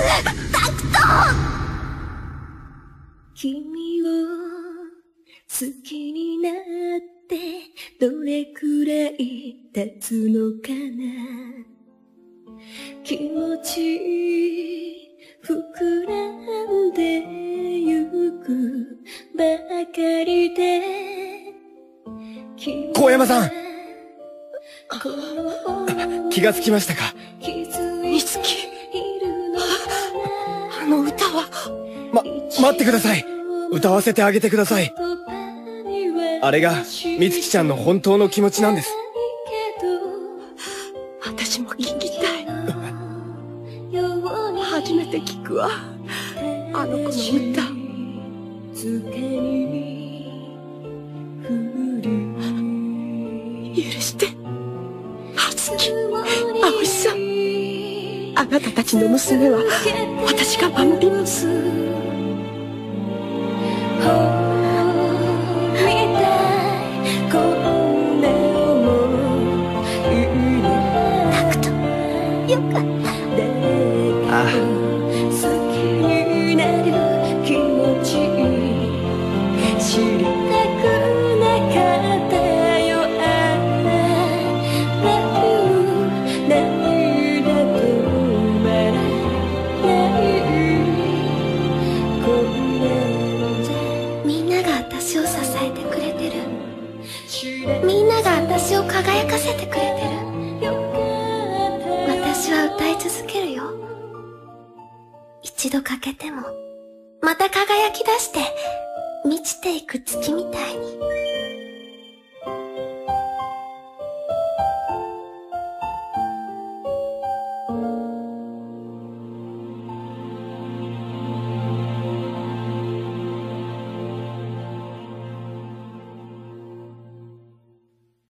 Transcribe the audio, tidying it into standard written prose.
君を好きになってどれくらい経つのかな。気持ち膨らんでゆくばかりで。 神山さん、気がつきましたか。 美月、あの歌は。 待ってください。歌わせてあげてください。あれが美月ちゃんの本当の気持ちなんです。 私も聞きたい。初めて聞くわ、あの子の歌。許して、葉月、葵さん。あなたたちの娘は私が守ります。 よかった。好きになる気持ち知りたくなかったよ。涙止まらないみんなが私を支えてくれてる。みんなが私を輝かせてくれてる。私は歌い続けるよ。一度欠けてもまた輝き出して満ちていく月みたいに。